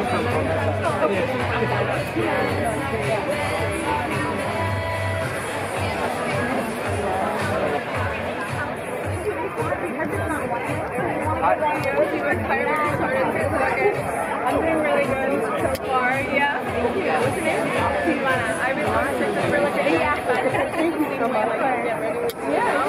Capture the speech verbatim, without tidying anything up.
I'm doing really good so far. Yeah. Thank you. What's your name? Tijuana. I've been watching this for like a yeah. Thank you so much. Yeah.